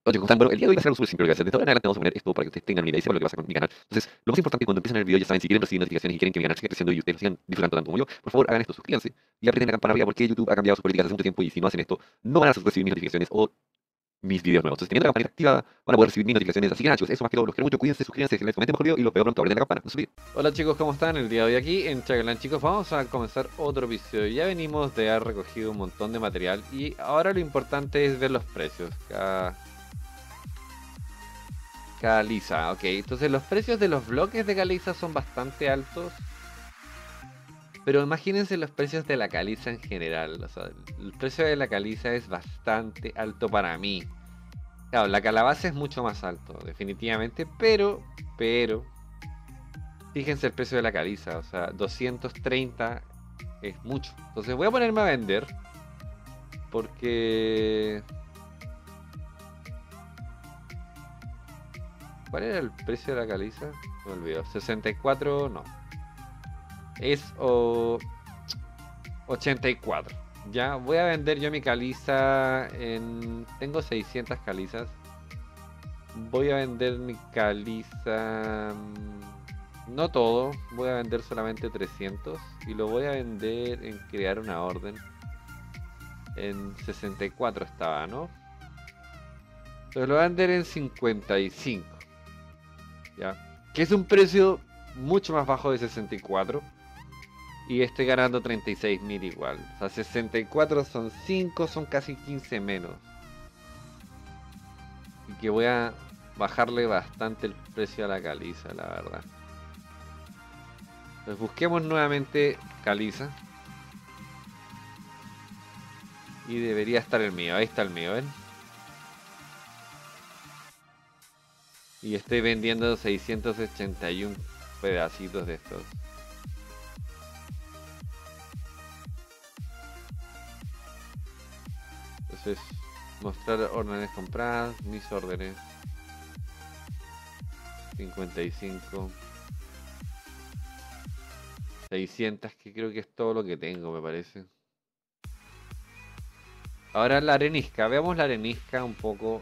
Oye, ¿cómo están? Bueno, el día de hoy va a ser algo súper simple lo que voy a hacer. Desde ahora en adelante vamos a poner esto para que ustedes tengan una idea y sepan lo que pasa con mi canal. Entonces, lo más importante cuando empiezan el video, ya saben, si quieren recibir notificaciones y quieren que mi canal siga creciendo y ustedes lo sigan disfrutando tanto como yo, por favor hagan esto, suscríbanse y aprieten la campana arriba porque YouTube ha cambiado sus políticas hace mucho tiempo y si no hacen esto, no van a recibir mis notificaciones o mis videos nuevos. Entonces, teniendo la campanita activa, van a poder recibir mis notificaciones. Así que nada, chicos, eso más que todo, los quiero mucho, cuídense, suscríbanse, les comenten mejor video y los veo pronto, aprieten la campana, no se olviden. Hola chicos, ¿cómo están? El día de hoy aquí en Chagalan, chicos, vamos a comenzar otro episodio. Ya venimos de haber recogido un montón de material y ahora lo importante es ver los precios. Caliza, ok. Entonces los precios de los bloques de caliza son bastante altos. Pero imagínense los precios de la caliza en general. O sea, el precio de la caliza es bastante alto para mí. Claro, la calabaza es mucho más alto, definitivamente, pero, fíjense el precio de la caliza, o sea, 230 es mucho. Entonces voy a ponerme a vender, porque... ¿Cuál era el precio de la caliza? Me olvidó, 64, no. Es 84. Ya, voy a vender yo mi caliza en... Tengo 600 calizas. Voy a vender mi caliza... No todo, voy a vender solamente 300 y lo voy a vender en crear una orden. En 64 estaba, ¿no? Entonces lo voy a vender en 55. ¿Ya? Que es un precio mucho más bajo de 64. Y estoy ganando 36.000 igual. O sea, 64 son 5, son casi 15 menos. Y que voy a bajarle bastante el precio a la caliza, la verdad. Entonces busquemos nuevamente caliza. Y debería estar el mío. Ahí está el mío, ¿ven? Y estoy vendiendo 681 pedacitos de estos. Entonces, mostrar órdenes compradas, mis órdenes. 55. 600, que creo que es todo lo que tengo, me parece. Ahora la arenisca, veamos la arenisca un poco.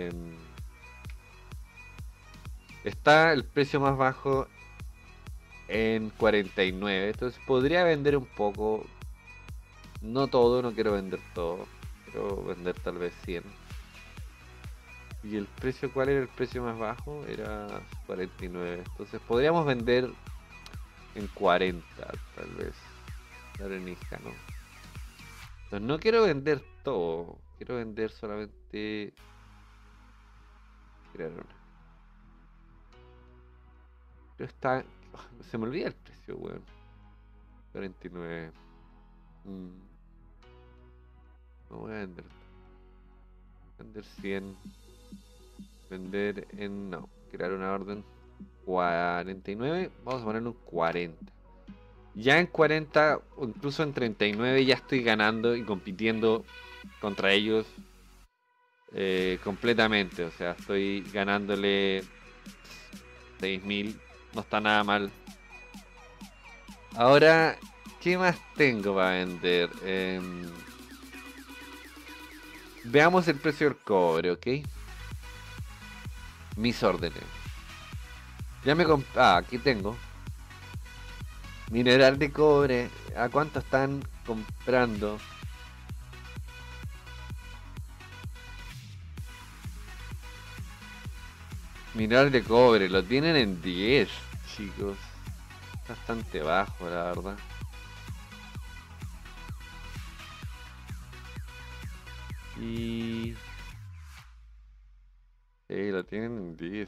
Está el precio más bajo en 49, entonces podría vender un poco. No todo, no quiero vender todo. Quiero vender tal vez 100. ¿Y el precio cuál era el precio más bajo? Era 49. Entonces podríamos vender en 40 tal vez. La arenisca, ¿no? Entonces no quiero vender todo. Quiero vender solamente... Crear una. Pero está... Se me olvida el precio, weón. 49. No voy a vender. Vender 100. Vender en... No. Crear una orden. 49. Vamos a ponerle un 40. Ya en 40 o incluso en 39 ya estoy ganando y compitiendo contra ellos completamente. O sea, estoy ganándole 6.000. No está nada mal. Ahora, ¿qué más tengo para vender? Veamos el precio del cobre, ¿ok? Mis órdenes. Ya me compré... Ah, aquí tengo. Mineral de cobre. ¿A cuánto están comprando? Mineral de cobre. Lo tienen en 10, chicos. Bastante bajo, la verdad. Y... lo tienen en 10.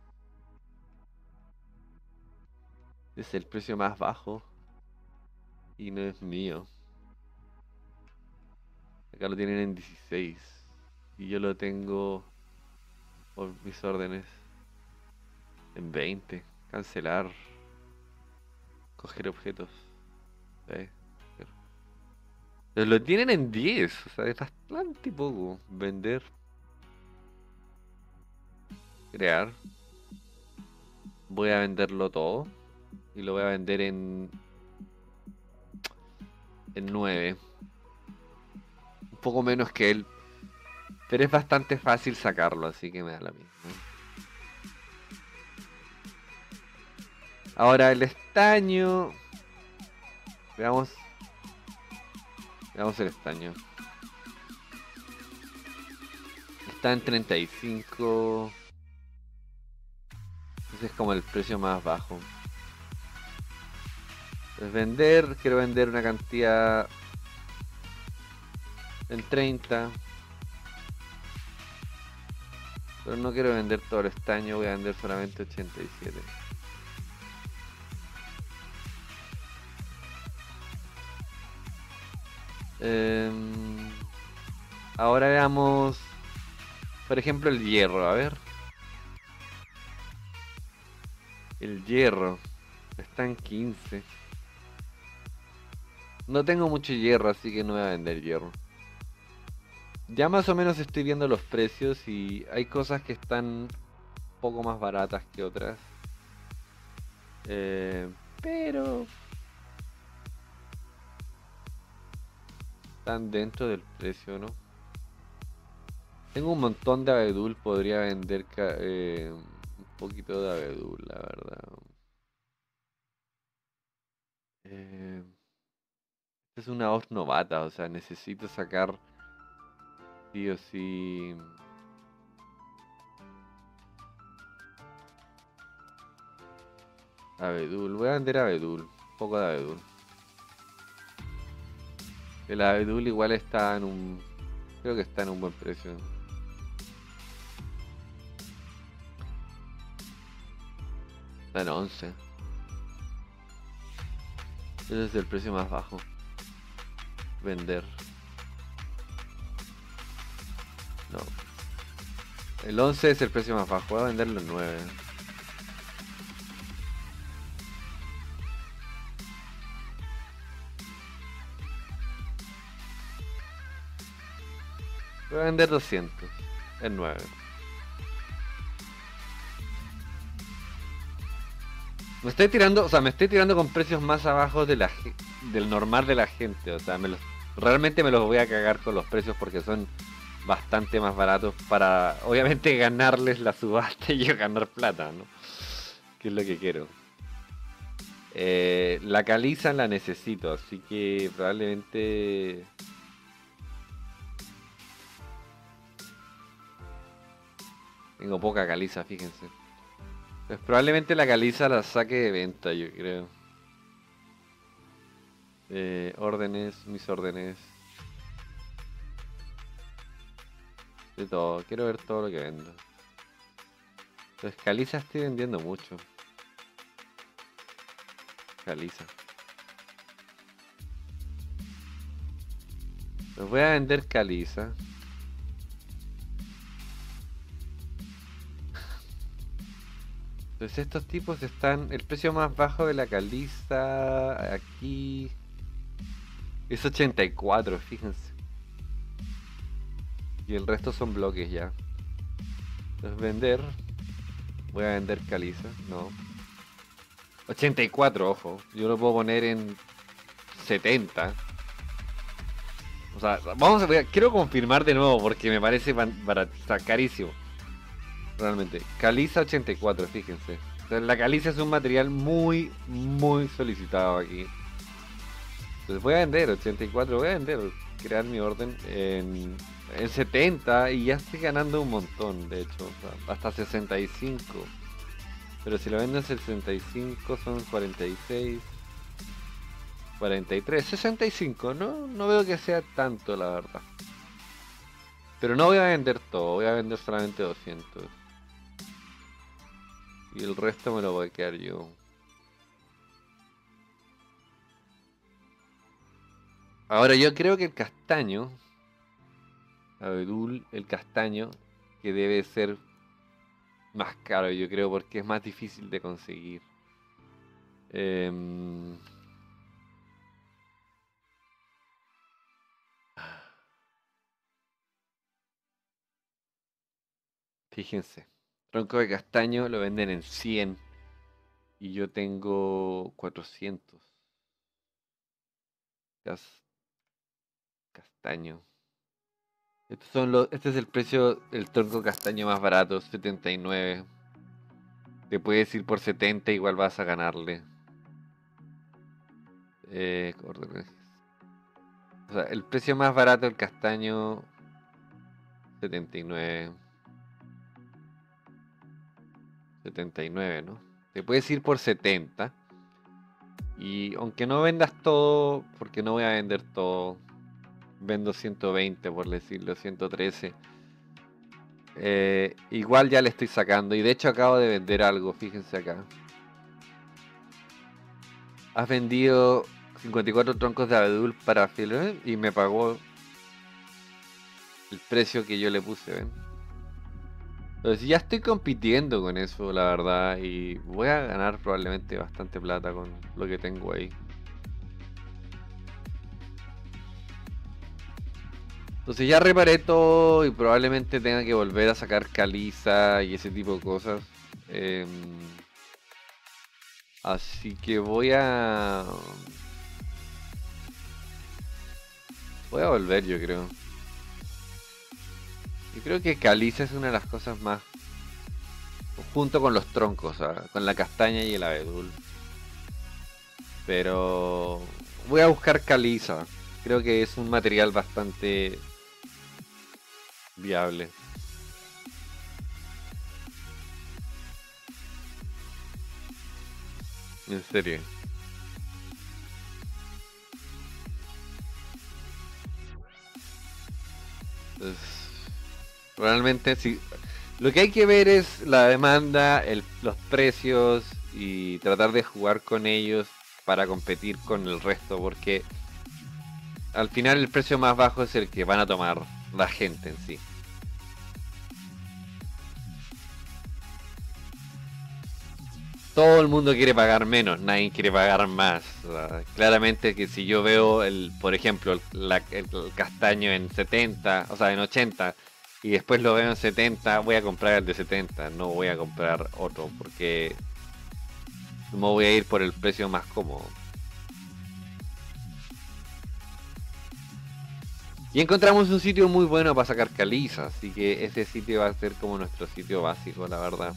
Es el precio más bajo. Y no es mío. Acá lo tienen en 16. Y yo lo tengo por mis órdenes en 20. Cancelar. Coger objetos. Pero lo tienen en 10. O sea, es bastante poco. Vender. Crear. Voy a venderlo todo. Y lo voy a vender en 9. Un poco menos que él. Pero es bastante fácil sacarlo, así que me da la misma. Ahora el estaño. Veamos. Veamos el estaño. Está en 35. Ese es como el precio más bajo. Pues vender, quiero vender una cantidad en 30. Pero no quiero vender todo el estaño, voy a vender solamente 87. Em, Ahora veamos, por ejemplo, el hierro. A ver. El hierro. Está en 15. No tengo mucho hierro, así que no voy a vender hierro. Ya más o menos estoy viendo los precios y hay cosas que están un poco más baratas que otras. Eh, pero están dentro del precio, ¿no? Tengo un montón de abedul, podría vender un poquito de abedul, la verdad. Eh, Esta es una hoz novata, o sea, necesito sacar sí o sí abedul. Voy a vender abedul, un poco de abedul. El abedul igual está en un... Creo que está en un buen precio. Está en 11. Ese es el precio más bajo. Vender. No. El 11 es el precio más bajo. Voy a venderlo en 9. Voy a vender 200 en 9. Me estoy tirando, o sea, me estoy tirando con precios más abajo de del normal de la gente. O sea, realmente me los voy a cagar con los precios porque son bastante más baratos para, obviamente, ganarles la subasta y yo ganar plata, ¿no? Que es lo que quiero. La caliza la necesito, así que probablemente... Tengo poca caliza, fíjense. Pues probablemente la caliza la saque de venta, yo creo. Órdenes, mis órdenes. De todo, quiero ver todo lo que vendo. Pues caliza estoy vendiendo mucho. Caliza. Los voy a vender caliza. Entonces estos tipos están... El precio más bajo de la caliza aquí es 84, fíjense. Y el resto son bloques ya. Entonces vender... Voy a vender caliza, no. 84, ojo. Yo lo puedo poner en 70. O sea, vamos a ver, quiero confirmar de nuevo porque me parece está carísimo. Realmente. Caliza 84, fíjense. O sea, la caliza es un material muy, muy solicitado aquí. Entonces voy a vender 84, voy a vender, crear mi orden en 70 y ya estoy ganando un montón, de hecho. O sea, hasta 65. Pero si lo vendo en 65 son 46. 43, 65, no, no veo que sea tanto la verdad. Pero no voy a vender todo, voy a vender solamente 200. Y el resto me lo voy a quedar yo. Ahora yo creo que el castaño, abedul, el castaño, que debe ser más caro yo creo porque es más difícil de conseguir. Em, Fíjense, tronco de castaño lo venden en 100 y yo tengo 400. Castaño. Este es el precio del tronco castaño más barato, 79. Te puedes ir por 70, igual vas a ganarle. O sea, el precio más barato del castaño, 79. 79, ¿no? Te puedes ir por 70. Y aunque no vendas todo, porque no voy a vender todo, vendo 120 por decirlo, 113. Igual ya le estoy sacando. Y de hecho acabo de vender algo, fíjense acá. Has vendido 54 troncos de abedul para filo y me pagó el precio que yo le puse, ¿ven? Entonces ya estoy compitiendo con eso, la verdad, y voy a ganar probablemente bastante plata con lo que tengo ahí. Entonces ya reparé todo y probablemente tenga que volver a sacar caliza y ese tipo de cosas. Así que voy a volver, yo creo. Yo creo que caliza es una de las cosas más, junto con los troncos, con la castaña y el abedul. Pero voy a buscar caliza. Creo que es un material bastante viable. En serio. Entonces, realmente sí. Lo que hay que ver es la demanda, los precios y tratar de jugar con ellos para competir con el resto, porque al final el precio más bajo es el que van a tomar la gente en sí. Todo el mundo quiere pagar menos, nadie quiere pagar más. O sea, claramente que si yo veo por ejemplo, el castaño en 70, o sea, en 80, y después lo veo en 70, voy a comprar el de 70, no voy a comprar otro, porque me voy a ir por el precio más cómodo. Y encontramos un sitio muy bueno para sacar caliza, así que ese sitio va a ser como nuestro sitio básico, la verdad.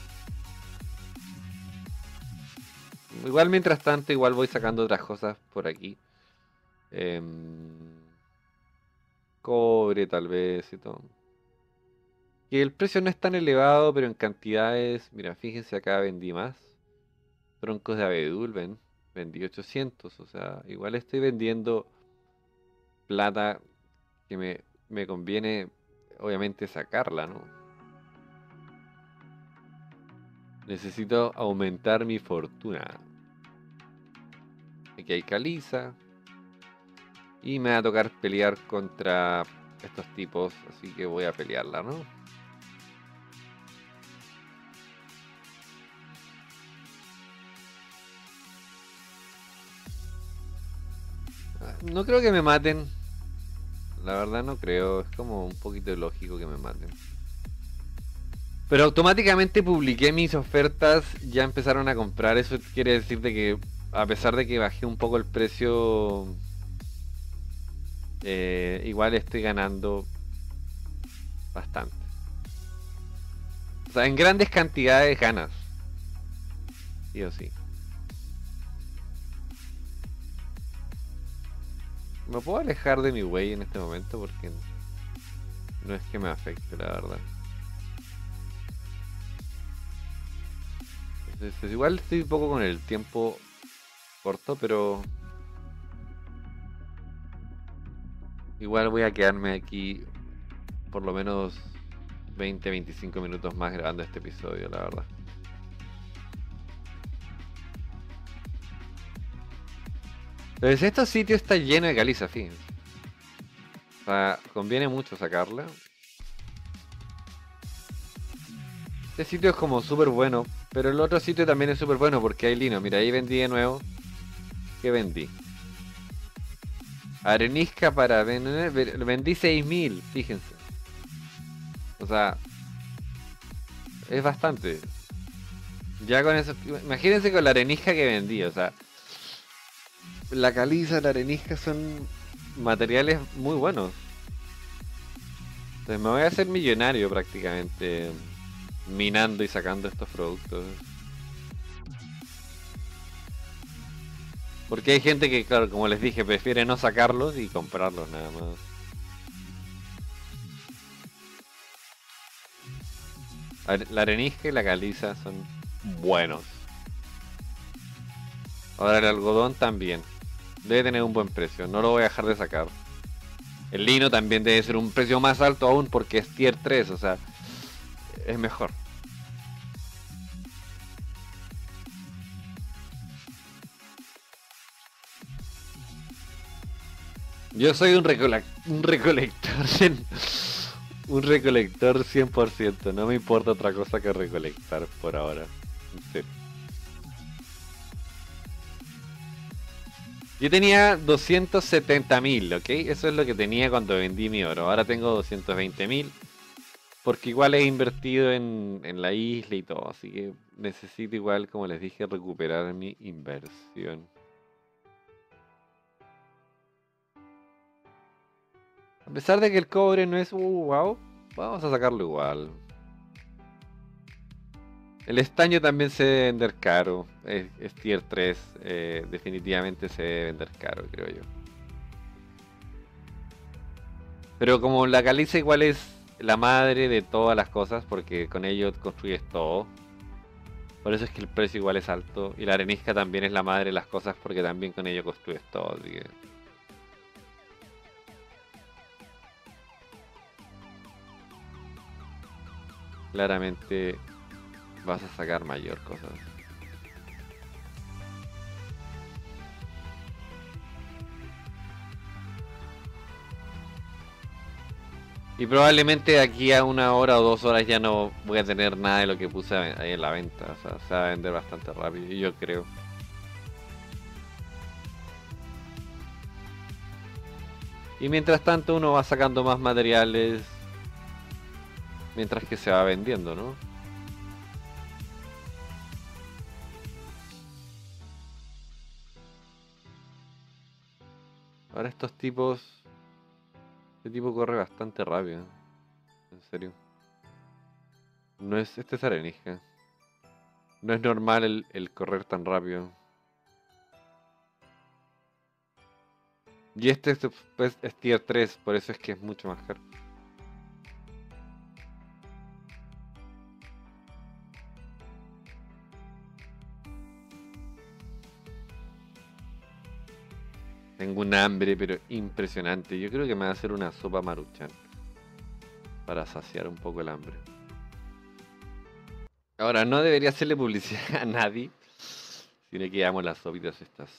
Igual mientras tanto, igual voy sacando otras cosas por aquí. Cobre tal vez y todo. Y el precio no es tan elevado, pero en cantidades, mira, fíjense acá vendí más. Troncos de abedul, ven, vendí 800, o sea, igual estoy vendiendo plata que me conviene, obviamente, sacarla, ¿no? Necesito aumentar mi fortuna. Aquí hay caliza. Y me va a tocar pelear contra estos tipos, así que voy a pelearla, ¿no? No creo que me maten. La verdad no creo, es como un poquito ilógico que me maten. Pero automáticamente publiqué mis ofertas, ya empezaron a comprar, eso quiere decir de que a pesar de que bajé un poco el precio, igual estoy ganando bastante. O sea, en grandes cantidades ganas. Sí o sí. Me puedo alejar de mi way en este momento porque no es que me afecte, la verdad. Entonces, igual estoy un poco con el tiempo corto, pero igual voy a quedarme aquí por lo menos 20-25 minutos más grabando este episodio, la verdad. Entonces, estos sitios están llenos de caliza, fíjense. O sea, conviene mucho sacarla. Este sitio es como súper bueno, pero el otro sitio también es súper bueno porque hay lino. Mira, ahí vendí de nuevo. ¿Qué vendí? Arenisca para vender. Vendí 6000, fíjense. O sea, es bastante. Ya con eso, imagínense con la arenisca que vendí, o sea, la caliza, la arenisca son materiales muy buenos. Entonces me voy a hacer millonario prácticamente minando y sacando estos productos. Porque hay gente que, claro, como les dije, prefiere no sacarlos y comprarlos nada más. La arenisca y la caliza son buenos. Ahora el algodón también. Debe tener un buen precio, no lo voy a dejar de sacar. El lino también debe ser un precio más alto aún porque es tier 3, o sea, es mejor. Yo soy un recolector, un recolector 100%, no me importa otra cosa que recolectar por ahora. En serio. Yo tenía 270.000, ¿ok? Eso es lo que tenía cuando vendí mi oro. Ahora tengo 220.000. Porque igual he invertido en la isla y todo. Así que necesito igual, como les dije, recuperar mi inversión. A pesar de que el cobre no es wow, vamos a sacarlo igual. El estaño también se debe vender caro. Es tier 3. Definitivamente se debe vender caro, creo yo. Pero como la caliza igual es la madre de todas las cosas, porque con ello construyes todo. Por eso es que el precio igual es alto. Y la arenisca también es la madre de las cosas, porque también con ello construyes todo. Así que... claramente vas a sacar mayor cosas. Y probablemente de aquí a 1 hora o 2 horas ya no voy a tener nada de lo que puse ahí en la venta. O sea, se va a vender bastante rápido, yo creo. Y mientras tanto uno va sacando más materiales mientras que se va vendiendo, ¿no? Ahora estos tipos... este tipo corre bastante rápido. En serio. No es... este es arenisca. No es normal el correr tan rápido. Y este pues, es tier 3, por eso es que es mucho más caro. Tengo un hambre, pero impresionante. Yo creo que me va a hacer una sopa maruchan. Para saciar un poco el hambre. Ahora, no debería hacerle publicidad a nadie. Sino que amo las sopitas estas.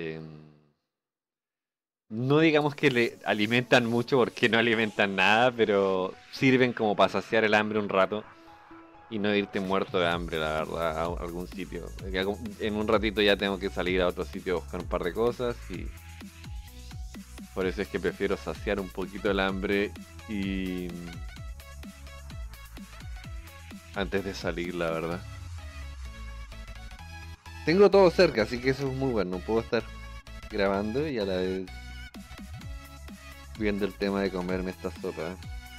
No digamos que le alimentan mucho porque no alimentan nada, pero sirven como para saciar el hambre un rato y no irte muerto de hambre, la verdad, a algún sitio. En un ratito ya tengo que salir a otro sitio a buscar un par de cosas y por eso es que prefiero saciar un poquito el hambre y antes de salir, la verdad. Tengo todo cerca, así que eso es muy bueno. Puedo estar grabando y a la vez viendo el tema de comerme esta sopa.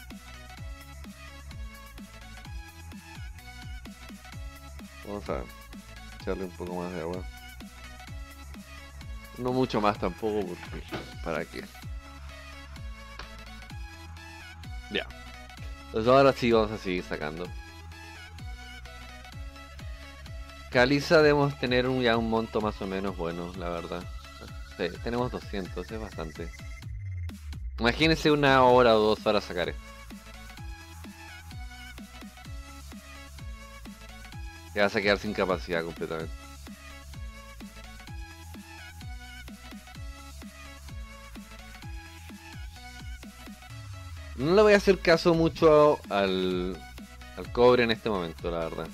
Vamos a echarle un poco más de agua. No mucho más tampoco, porque ¿para qué? Ya. Entonces ahora sí vamos a seguir sacando. Caliza debemos tener ya un monto más o menos bueno, la verdad. Sí, tenemos 200, es bastante. Imagínense 1 hora o 2 horas sacar esto. Te vas a quedar sin capacidad completamente. No le voy a hacer caso mucho al cobre en este momento, la verdad.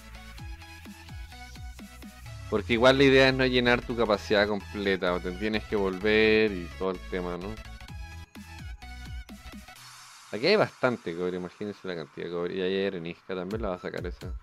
Porque igual la idea es no llenar tu capacidad completa, o te tienes que volver y todo el tema, ¿no? Aquí hay bastante cobre, imagínense la cantidad de cobre. Y ahí hay arenisca, también la va a sacar esa.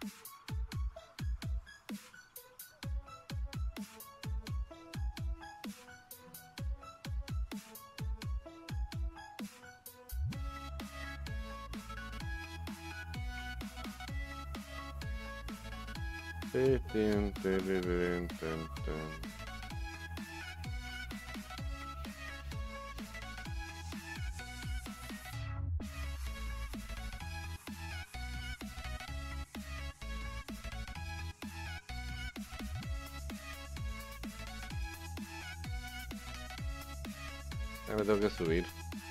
Ya me tengo que subir.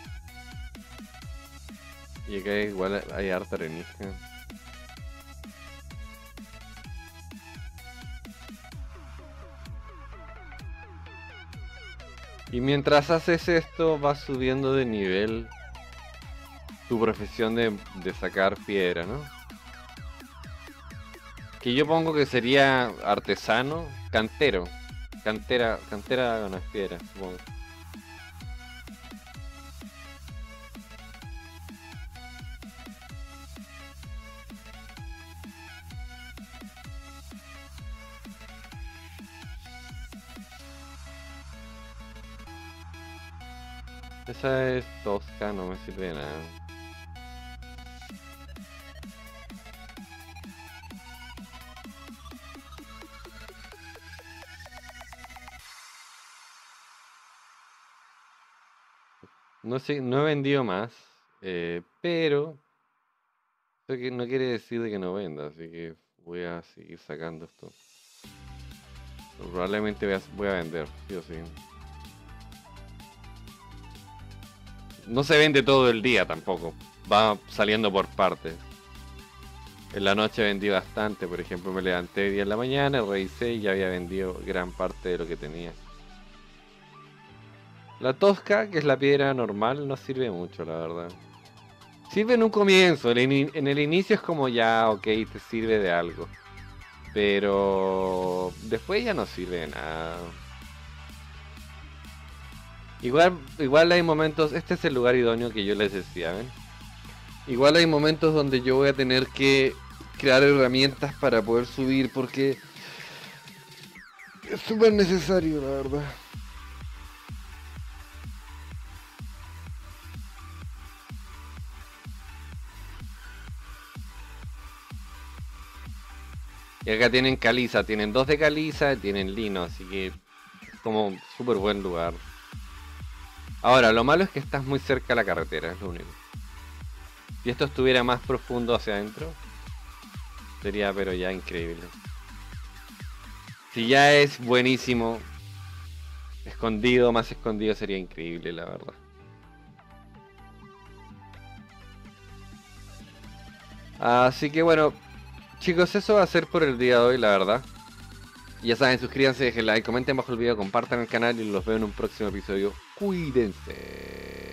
Y acá igual hay harta arenisca. Y mientras haces esto, vas subiendo de nivel tu profesión de sacar piedra, ¿no? Que yo pongo que sería artesano, cantero. Cantera no es piedra, supongo. Esa es tosca, no me sirve de nada. No sé, no he vendido más, pero eso no quiere decir de que no venda, así que voy a seguir sacando esto. Probablemente voy a vender, sí o sí. No se vende todo el día tampoco, va saliendo por partes. En la noche vendí bastante, por ejemplo me levanté hoy día en la mañana, revisé y ya había vendido gran parte de lo que tenía. La tosca, que es la piedra normal, no sirve mucho, la verdad. Sirve en un comienzo, en el inicio es como ya, ok, te sirve de algo. Pero después ya no sirve de nada. Igual hay momentos, este es el lugar idóneo que yo les decía, ¿ven? Igual hay momentos donde yo voy a tener que crear herramientas para poder subir porque es súper necesario, la verdad. Y acá tienen caliza, tienen 2 de caliza, tienen lino, así que es como súper buen lugar. Ahora, lo malo es que estás muy cerca de la carretera, es lo único. Si esto estuviera más profundo hacia adentro, sería pero ya increíble. Si ya es buenísimo, escondido, más escondido sería increíble, la verdad. Así que bueno, chicos, eso va a ser por el día de hoy, la verdad. Ya saben, suscríbanse, dejen like, comenten bajo el video, compartan el canal y los veo en un próximo episodio. Cuídense.